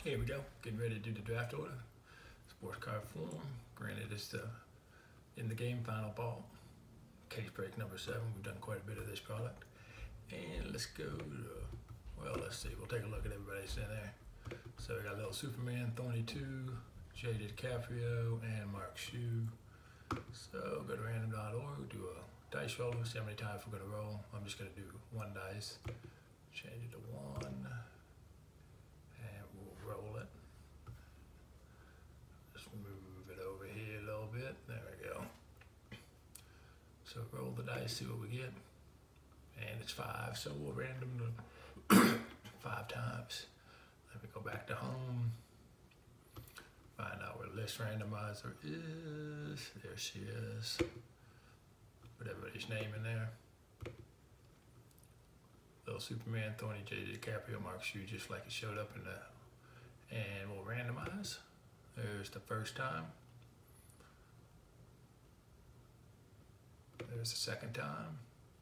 Here we go, getting ready to do the draft order. Sports card form. Granted, it's the in the game final ball. Case break number 7. We've done quite a bit of this product. And let's go to, well, let's see. We'll take a look at everybody's in there. So we got Little Superman, Thorny 2, J DiCaprio, and Mark Shue. So go to random.org, do a dice roll, see how many times we're going to roll. I'm just going to do one dice. Change it to 1. And we'll roll it. Just move it over here a little bit. There we go. So roll the dice, see what we get. And it's 5, so we'll random to 5 times. Let me go back to home. Find out where list randomizer is. There she is. Put everybody's name in there. Little Superman, Thorny, J DiCaprio, Mark Shue, just like it showed up in the. And we'll randomize. There's the first time. There's the second time.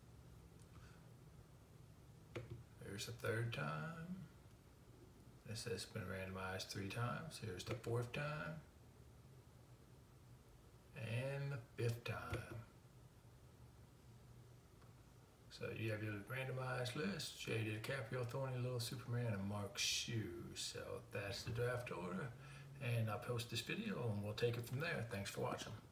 There's the third time. It says it's been randomized 3 times. Here's the 4th time. And the 5th time. So you have your randomized list. J DiCaprio, Thorny, Little Superman, and Mark Shue. So that's the draft order. And I'll post this video and we'll take it from there. Thanks for watching.